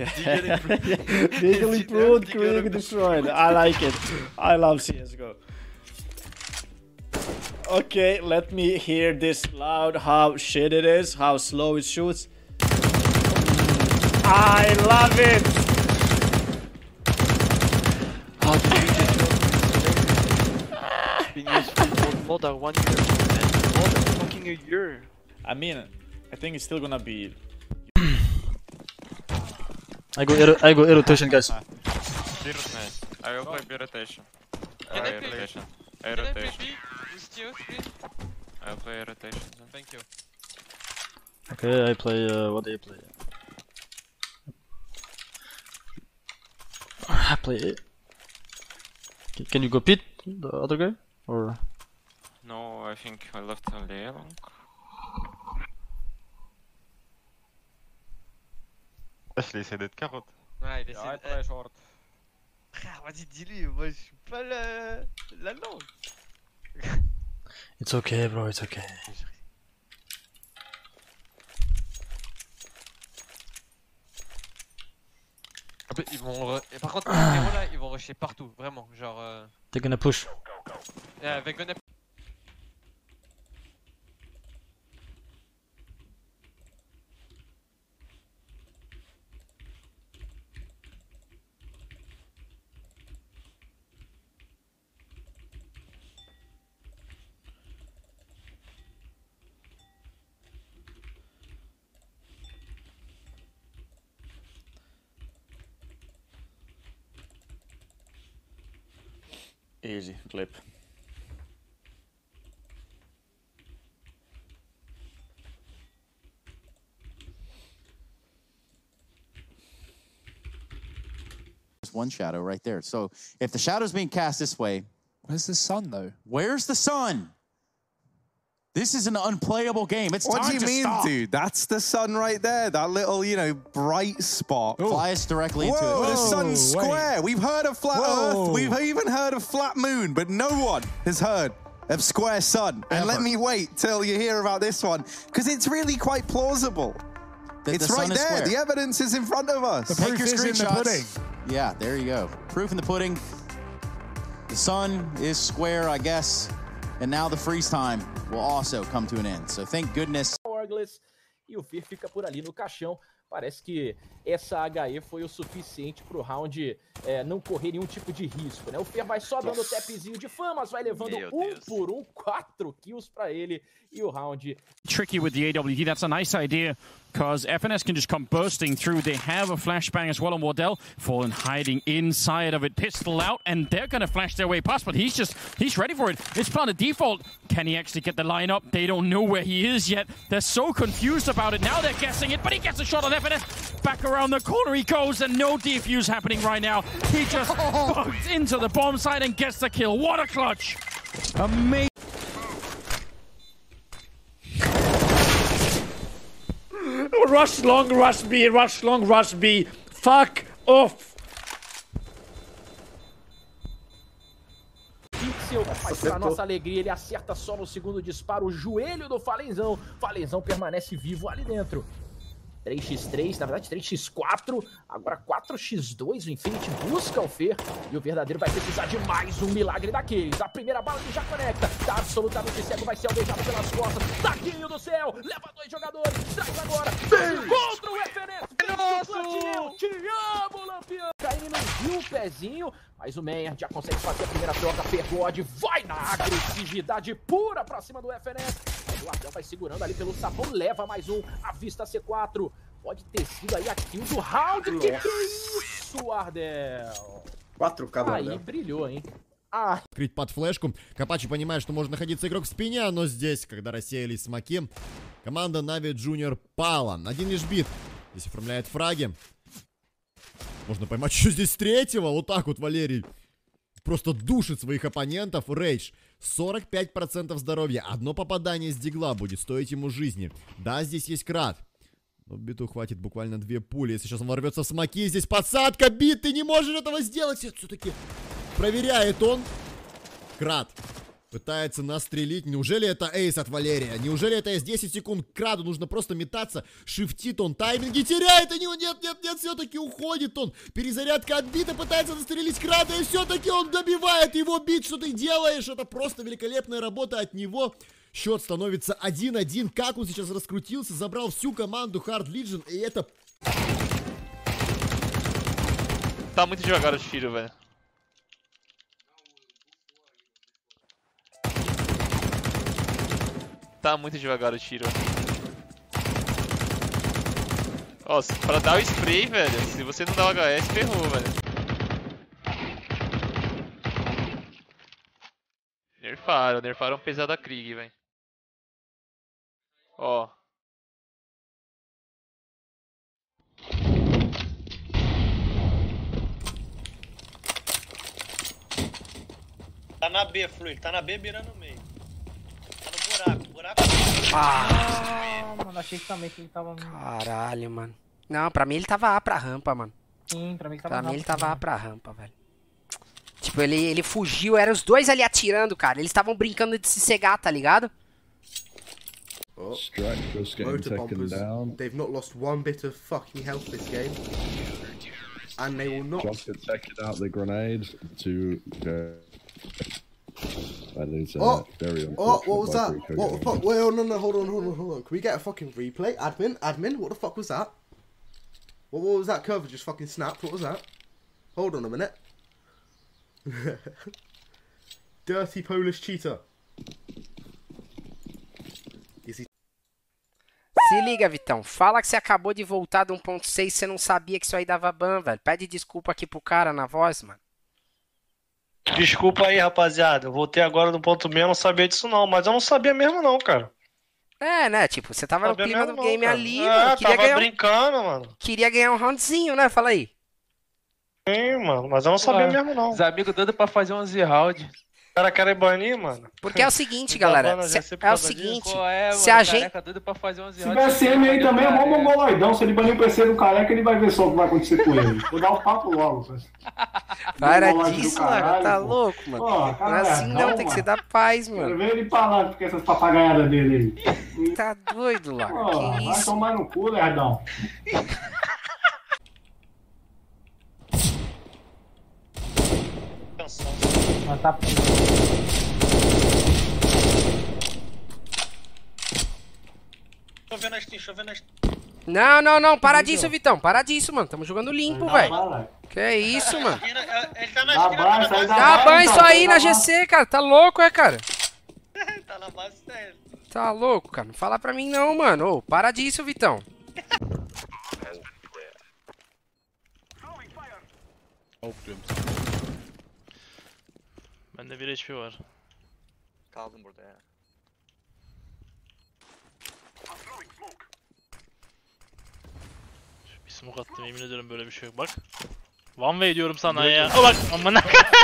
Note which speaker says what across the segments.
Speaker 1: Deagle improved, Krieg destroyed. I like it. I love CSGO. Okay, let me hear this loud, how shit it is, how slow it shoots. I love it!
Speaker 2: How do you get It's been used for more than 1 year, man. More than fucking a year.
Speaker 1: I mean, I think it's still gonna be...
Speaker 3: I go rotation, guys.
Speaker 4: Virus nice. I will play B rotation.
Speaker 5: Can I play-
Speaker 4: Rotation. A
Speaker 5: Can I play
Speaker 4: rotation.
Speaker 5: B with you, please?
Speaker 4: I will play rotation.
Speaker 5: Thank you.
Speaker 3: Okay, I play, what do you play? I play it. Can you go pit, the other guy? Or...
Speaker 4: No, I think I left only A long.
Speaker 6: Ashley, c'est d'être carotte.
Speaker 5: Ouais, il essaie
Speaker 7: Arrête
Speaker 5: de...
Speaker 7: ouais, short.
Speaker 5: Frère, vas-y, dis-lui, moi je suis pas la langue.
Speaker 3: It's okay, bro, it's okay.
Speaker 5: Ils vont... Par contre, les héros là, ils vont rusher partout, vraiment. Genre...
Speaker 3: They're gonna push.
Speaker 5: Avec Gonna...
Speaker 1: Easy clip.
Speaker 8: There's one shadow right there. So if the shadow's being cast this way,
Speaker 9: Where's the sun, though?
Speaker 8: where's the sun? This is an unplayable game. It's
Speaker 10: What
Speaker 8: time
Speaker 10: do you
Speaker 8: to
Speaker 10: mean,
Speaker 8: stop.
Speaker 10: dude? That's the sun right there. That little, you know, bright spot.
Speaker 8: Fly us directly into
Speaker 10: Whoa,
Speaker 8: it.
Speaker 10: the sun's
Speaker 9: wait.
Speaker 10: square. We've heard of flat
Speaker 9: Whoa.
Speaker 10: Earth. We've even heard of flat moon, but no one has heard of square sun. And let
Speaker 8: Ever.
Speaker 10: me wait till you hear about this one, because it's really quite plausible. It's
Speaker 8: The
Speaker 10: right
Speaker 8: sun is
Speaker 10: there.
Speaker 8: square.
Speaker 10: The evidence is in front of us.
Speaker 9: The
Speaker 8: Take
Speaker 9: proof
Speaker 8: your
Speaker 9: is in the
Speaker 8: screenshots.
Speaker 9: pudding.
Speaker 8: Yeah, there you go. Proof in the pudding. The sun is square, I guess. And now the freeze time will also come to an end. So thank goodness.
Speaker 7: Orgles, e o Fer fica por ali no caixão. Parece que essa HE foi o suficiente pro round não correr nenhum tipo de risco, né? O Fer vai só dando o tapzinho de famas, vai levando
Speaker 2: Meu
Speaker 7: um
Speaker 2: Deus.
Speaker 7: por um, 4 kills pra ele e o round.
Speaker 11: Tricky with the AWD. That's a nice idea because FNS can just come bursting through. They have a flashbang as well on Wardell. Fallen hiding inside of it. Pistol out, and they're going to flash their way past, but he's ready for it. It's part of default. Can he actually get the line up? They don't know where he is yet. They're so confused about it. Now they're guessing it, but he gets a shot on FNS. Back around the corner he goes, and no defuse happening right now. He just bumped into the bomb site and gets the kill. What a clutch. Amazing.
Speaker 1: Rush long, rush B, rush long, rush B. Fuck off!
Speaker 7: Pixel, mas pra nossa alegria ele acerta só no segundo disparo o joelho do Falenzão. Falenzão permanece vivo ali dentro. 3x3, na verdade 3x4, agora 4x2, o Infinity busca o Fer e o verdadeiro vai precisar de mais um milagre daqueles. A primeira bala que já conecta, tá absolutamente cego, vai ser alvejado pelas costas. Taquinho do céu, leva 2 jogadores, traz agora, contra o FNS. Nosso! Te amo, Lampião! Caine não viu o pezinho, mas o Meyer já consegue fazer a primeira troca. Pergode vai na agressividade pura pra cima do FNS. O Ardel vai segurando ali pelo sapão, leva mais um, avista C4. Pode ter sido aí a kill do round. Que é isso, Ardel?
Speaker 12: 4К,
Speaker 7: Aí brilhou, hein? Ah.
Speaker 13: Открыть под флешку. Капачи понимает, что может находиться игрок в спине, но здесь, когда рассеялись смоки, команда Na'Vi Junior пала. Один лишь бит. Здесь оформляет фраги. Можно поймать еще здесь третьего. Вот так вот Валерий просто душит своих оппонентов. Рейдж. 45% здоровья. Одно попадание с дигла будет стоить ему жизни. Да, здесь есть крат. Но биту хватит буквально 2 пули. Если сейчас он ворвется в смоки, здесь подсадка. Бит, ты не можешь этого сделать. Все-таки проверяет он. Крат Пытается настрелить. Неужели это эйс от Валерия? Неужели это эйс? 10 секунд к краду. Нужно просто метаться. Шифтит он. Тайминги теряет. И него нет. Все-таки уходит он. Перезарядка отбита. Пытается настрелить крада. И все-таки он добивает его. Бит, что ты делаешь? Это просто великолепная работа от него. Счет становится 1-1. Как он сейчас раскрутился. Забрал всю команду Hard Legion. И это...
Speaker 2: Tá muito devagar o tiro, velho. Tá muito devagar o tiro. Ó, pra dar o spray, velho, se você não dá o HS, ferrou, velho. Nerfaram pesado a Krieg, velho. Ó.
Speaker 9: Tá na B, Fluid. Tá na B mirando no meio. Tá no buraco.
Speaker 7: Mano, achei que também que ele tava...
Speaker 12: Caralho, mano. Não, pra mim ele tava A pra rampa, mano.
Speaker 7: Sim, pra mim que tava
Speaker 12: Pra mim ele tava A pra rampa, velho. Tipo, ele fugiu, eram os dois ali atirando, cara. Eles estavam brincando de se cegar, tá ligado?
Speaker 14: Motor bombers, they've not lost one bit of fucking health this game. And they will not...
Speaker 15: Just taking out the grenade to go. That is very unfortunate.
Speaker 14: What was that? What the fuck? Wait, no, hold on. Can we get a fucking replay? Admin, what the fuck was that? What was that cover just fucking snapped? What was that? Hold on a minute. Dirty Polish cheater.
Speaker 12: Se liga, Vitão. Fala que você acabou de voltar do 1.6 e você não sabia que isso aí dava ban, velho. Pede desculpa aqui pro cara na voz, mano.
Speaker 9: Desculpa aí, rapaziada. Eu voltei agora do ponto meio, eu não sabia disso não. Mas eu não sabia mesmo não, cara.
Speaker 12: É, né? Tipo, você tava no clima do game ali,
Speaker 9: mano.
Speaker 12: mano. Queria
Speaker 9: Tava
Speaker 12: ganhar
Speaker 9: brincando, mano.
Speaker 12: Queria ganhar um roundzinho, né? Fala aí.
Speaker 9: Sim, mano. Mas eu não sabia mesmo não.
Speaker 5: Os amigos doidos pra fazer 11 round.
Speaker 9: O cara quer banir, mano.
Speaker 12: Porque é o seguinte, galera. É o seguinte. Se
Speaker 5: a
Speaker 12: a gente...
Speaker 16: Se tiver CM aí também, é mó mongoloidão. Se ele banir o PC do careca, ele vai ver só o que vai acontecer com ele. Vou dar um papo logo.
Speaker 12: Para disso, mano. Tá louco, mano. Não é assim não, tem que ser da paz, mano.
Speaker 16: Quero ver ele falar com essas papagaiadas dele aí.
Speaker 12: Tá doido, lá. Que
Speaker 16: vai
Speaker 12: isso?
Speaker 16: tomar no cu, lerdão.
Speaker 7: Mas tá...
Speaker 9: Deixa eu ver na Steam.
Speaker 12: Não, para disso, Vitão. Para disso, mano. Tamo jogando limpo, velho. Que isso, mano.
Speaker 9: Ele tá na esquina.
Speaker 12: Dá ban isso aí na GC, cara. Tá louco, cara?
Speaker 9: Tá na base dele.
Speaker 12: Tá louco, cara. Não fala pra mim não, mano. Ô, para disso, Vitão.
Speaker 2: Bende 1 HP var.
Speaker 9: Kaldım burada ya.
Speaker 2: Bir smoke attım, yemin ediyorum böyle bir şey yok. Bak. One way diyorum sana ya. O bak amına.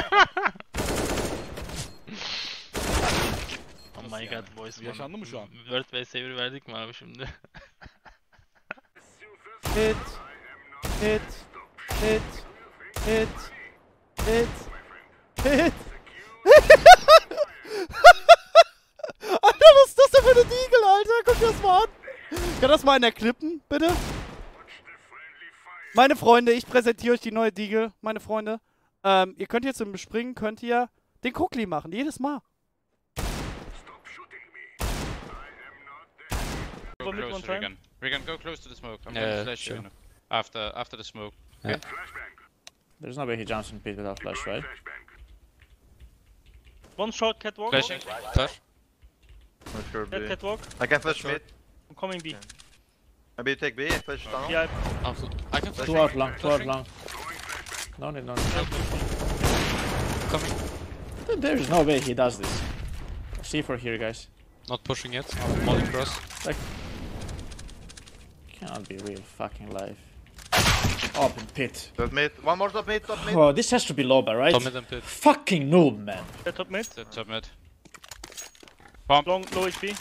Speaker 2: Oh my god boys.
Speaker 17: Yaşandı mı şu an?
Speaker 2: World vs1 verdik mi abi şimdi?
Speaker 1: Hit. Alter, was ist das denn für eine Deagle, Alter? Guck dir das mal an. Kann das mal einer klippen, bitte? Meine Freunde, ich präsentiere euch die neue Deagle, meine Freunde. Ihr könnt jetzt im Springen, könnt ihr den Kuckli machen, jedes Mal.
Speaker 17: Go close, Regan. Regan, go close to the smoke. I'm gonna flash you after the smoke. Okay?
Speaker 1: There's no way he jumps in pit without flash, right?
Speaker 2: One shot catwalk.
Speaker 17: Flashing. Flash.
Speaker 2: Dead catwalk.
Speaker 6: I can flash mid.
Speaker 2: I'm coming B.
Speaker 6: Maybe you take B and flash down.
Speaker 2: Yeah.
Speaker 17: I can flash.
Speaker 1: Two out long. No need.
Speaker 17: Coming.
Speaker 1: There's no way he does this. C4 here, guys.
Speaker 17: Not pushing yet. Molly cross.
Speaker 1: Like, cannot be real fucking live. Open pit.
Speaker 6: Top mid. One more top mid.
Speaker 1: Oh, this has to be Loba, right?
Speaker 17: Top mid and pit.
Speaker 1: Fucking noob, man.
Speaker 2: Top mid.
Speaker 17: Top mid.
Speaker 2: Bomb. Long, low HP.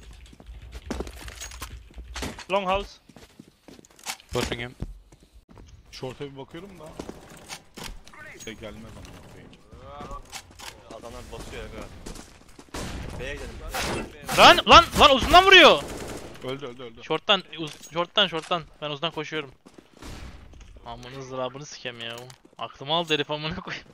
Speaker 2: Long house.
Speaker 17: Pushing him. Short'a bir bakıyorum da. Gelmez ama.
Speaker 9: Adamlar basıyor ya.
Speaker 2: Lan uzundan vuruyor.
Speaker 17: Öldü.
Speaker 2: Short'tan. Ben uzundan koşuyorum. Amına zırabını sikem ya. Aklımı aldı herif amına koyayım.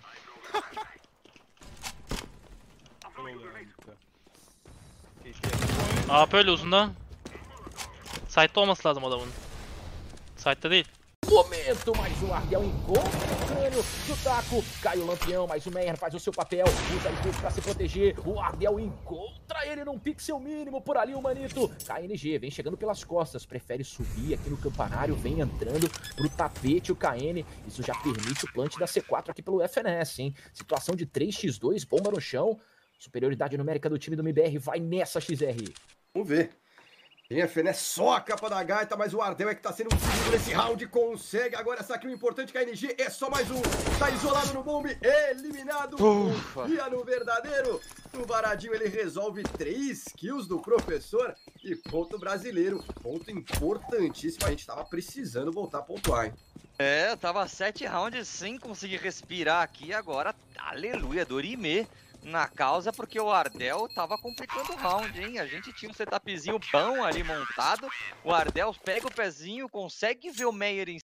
Speaker 2: AP öyle uzunda. Side'da olması lazım adamın. Side'da değil.
Speaker 7: Momento, mas o Ardel encontra o crânio do taco. Cai o Lampião, mas o Meyer faz o seu papel. Usa recurso pra se proteger. O Ardel encontra ele num pixel mínimo por ali, o Manito. KNG vem chegando pelas costas. Prefere subir aqui no campanário. Vem entrando pro tapete o KN. Isso já permite o plant da C4 aqui pelo FNS, hein? Situação de 3x2, bomba no chão. Superioridade numérica do time do MBR vai nessa, XR.
Speaker 18: Vamos ver. Tem a FNS só a capa da gaita, mas o Ardel é que tá sendo decidido nesse round. Consegue agora essa kill importante. KNG é só mais um. Tá isolado no bombe, eliminado. Confia no verdadeiro. No varadinho ele resolve 3 kills do professor. E ponto brasileiro. Ponto importantíssimo. A gente tava precisando voltar a pontuar, hein?
Speaker 19: É, eu tava 7 rounds sem conseguir respirar aqui. Agora, aleluia, Dorime na causa, porque o Ardel tava complicando o round, hein? A gente tinha um setupzinho bom ali montado. O Ardel pega o pezinho, consegue ver o Meyer em